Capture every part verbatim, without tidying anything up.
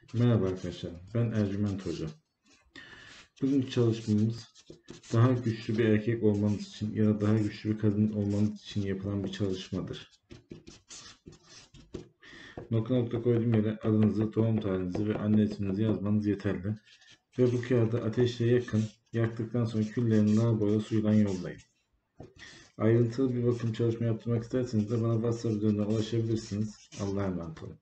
Merhaba arkadaşlar, ben Ercüment Hoca. Bugünkü çalışmamız daha güçlü bir erkek olmanız için ya da daha güçlü bir kadın olmanız için yapılan bir çalışmadır. Nokta nokta koyduğum yere adınızı, doğum tarihinizi ve anne isminizi yazmanız yeterli. Ve bu kağıdı ateşle yakın, yaktıktan sonra küllerini lavaboya suyla yollayın. Ayrıntılı bir bakım çalışma yaptırmak isterseniz de bana WhatsApp üzerinden ulaşabilirsiniz. Allah'a emanet olun.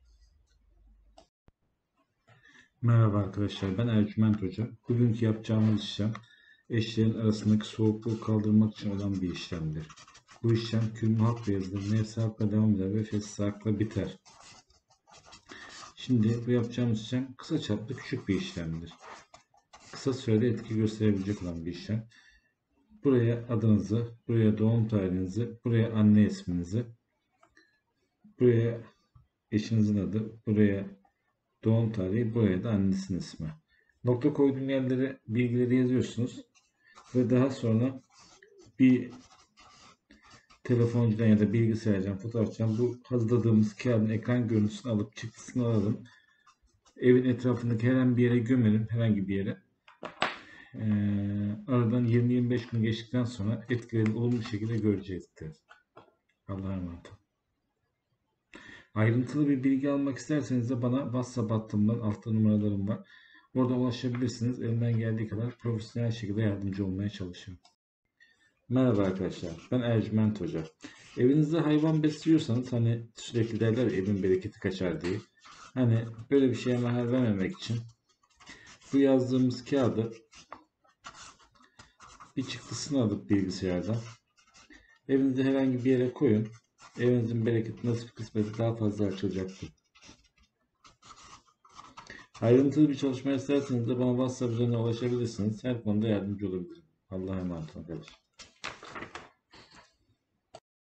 Merhaba arkadaşlar, ben Ercüment Hoca. Bugünkü yapacağımız işlem eşlerin arasındaki soğukluğu kaldırmak için olan bir işlemdir. Bu işlem kül muhak yazılır, nefsi hakla devam eder ve fesli hakla biter. Şimdi bu yapacağımız işlem kısa çaplı küçük bir işlemdir. Kısa sürede etki gösterebilecek olan bir işlem. Buraya adınızı, buraya doğum tarihinizi, buraya anne isminizi, buraya eşinizin adı, buraya doğum tarihi, buraya da annesinin ismi. Nokta koyduğum yerlere bilgileri yazıyorsunuz ve daha sonra bir telefoncudan ya da bilgisayardan, fotoğrafçıdan bu hazırladığımız kağıdın ekran görüntüsünü alıp çıktısını alalım. Evin etrafındaki herhangi bir yere gömelim, herhangi bir yere. Ee, aradan yirmi yirmi beş gün geçtikten sonra etkilerini olumlu bir şekilde görecektir. Allah'a emanet olun. Ayrıntılı bir bilgi almak isterseniz de bana WhatsApp hattımdan, altta numaralarım var. Orada ulaşabilirsiniz. Elimden geldiği kadar profesyonel şekilde yardımcı olmaya çalışıyorum. Merhaba arkadaşlar, ben Ercüment Hoca. Evinizde hayvan besliyorsanız hani sürekli derler ya, evin bereketi kaçar diye. Hani böyle bir şeye mahal vermemek için bu yazdığımız kağıdı bir çıktısını alıp bilgisayardan evinizde herhangi bir yere koyun. Evinizin bereketi, nasip, kısmeti daha fazla açılacaktır. Ayrıntılı bir çalışma isterseniz de bana WhatsApp üzerinden ulaşabilirsiniz. Her konuda yardımcı olabilirim. Allah'a emanet olun arkadaşlar.